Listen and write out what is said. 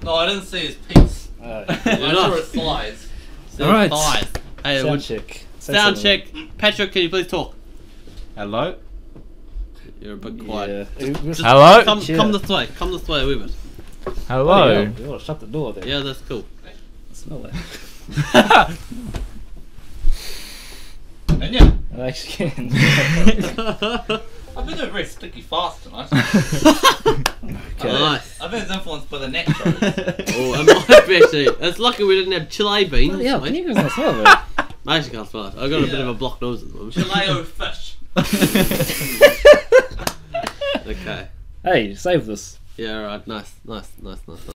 No, I didn't see his piece. I saw his thighs. Alright. Hey, Sound check. Sound check. Patrick, can you please talk? Hello? You're a bit quiet. Yeah. Hello? Come this way. Come this way with it. Hello? Oh, yeah. You gotta shut the door there. Yeah, that's cool. Smell that. And yeah, I actually can. I've been doing very sticky fast tonight. Okay. Nice. I think it's influenced by the neck throws. Oh, it might be actually. It's lucky we didn't have Chilae beans. Bloody hell, mate. can you guys not smell that? I actually can't smell it. I've got a bit of a blocked nose at the moment. Chilae fish. Okay. Hey, save this. Yeah, alright. Nice.